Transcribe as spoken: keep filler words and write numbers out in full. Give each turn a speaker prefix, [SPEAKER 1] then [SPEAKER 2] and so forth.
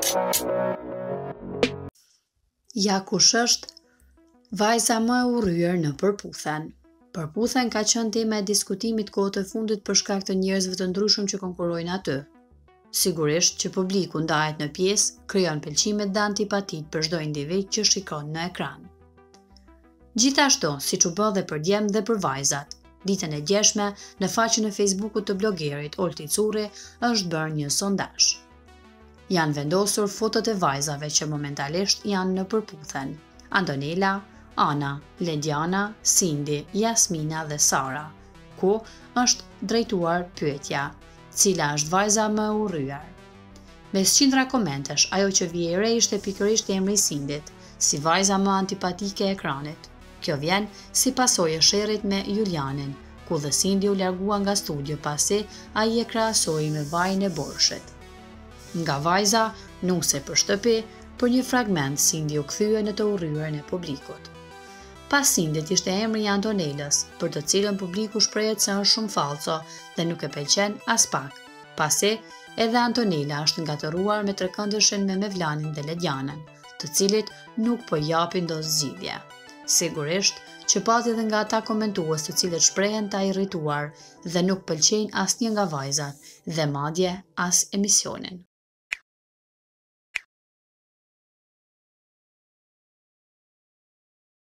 [SPEAKER 1] Ja kush është vajza më e urryer në Përputhen. Përputhen ka qenë tema e diskutimit kohët e fundit për shkak të njerëzve të ndryshëm që konkurrojnë aty. Sigurisht që publiku ndahet në pjesë, krijon pëlqimet dhe antipatitë për çdo individ që shikon në ekran. Gjithashtu, siç u bë dhe për djemt dhe për vajzat, ditën e djeshme në faqen e Facebookut të blogerit Olti Curri është bërë një sondazh. Janë vendosur fotot e vajzave që momentalisht janë në Përputhen: Antonela, Ana, Lediana, Cindy, Jasmina dhe Sara, ku është drejtuar pyetja: cila është vajza më e urryer? Mes qindra komentesh, ajo që vije re ishte pikërisht emri i Cindyt, si vajza më antipatike e ekranit. Kjo vjen si pasojë e sherrit me Julianin, ku dhe Cindy u largua nga studio pasi ai e krahasoi me vajin e borshit. Nga vajza nuse për shtëpi, për një fragment Cindy u kthye në të urryerën e publikut. Pas Cindyt ishte emri i Antonelës, për të cilën publiku shprehet se është shumë falco dhe nuk e pëlqen as pak, pasi edhe Antonela është ngatëruar me trekëndërshin me Mevlanin dhe Ledianën, të cilit nuk po japin dot zgjidhje. Sigurisht që pati edhe nga ata komentues të cilët shprehen ta irrituar dhe nuk pëlqejnë asnjë nga vajzat dhe madje as emisionin.